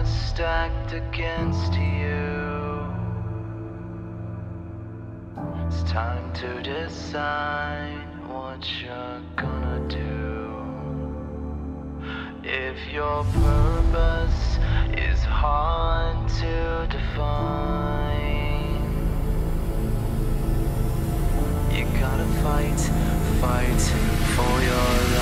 are stacked against you. It's time to decide what you're gonna do. If your purpose is hard to define, you gotta fight for your life.